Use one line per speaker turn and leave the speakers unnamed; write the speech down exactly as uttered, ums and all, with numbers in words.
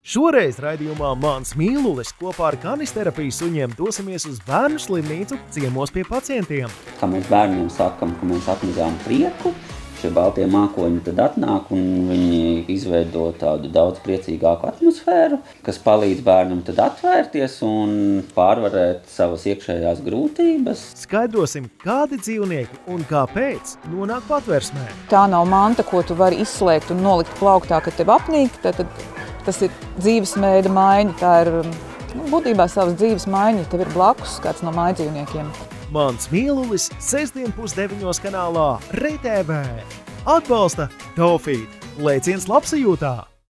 Šoreiz raidījumā Mans mīlulis kopā ar kanisterapijas suņiem dosimies uz bērnu slimnīcu ciemos pie pacientiem.
Kā mēs bērniem sakam, ka mēs atmazām prieku, šie baltie mākoņi tad atnāk un viņi izveido tādu daudz priecīgāku atmosfēru, kas palīdz bērnam tad atvērties un pārvarēt savas iekšējās grūtības.
Skaidrosim, kādi dzīvnieki un kāpēc nonāk patversmē.
Tā nav manta, ko tu vari izslēgt un nolikt plauktā, kad tev apnīk, tad, tad tas ir dzīvesveida maiņa. Tā ir nu, būtībā savas dzīves maiņa, ja tev ir blakus kāds no mājdzīvniekiem.
Mans mīlulis sestdien pusdeviņos kanālā R T V. Atbalsta Taufīt. Lēciens labsajūtā!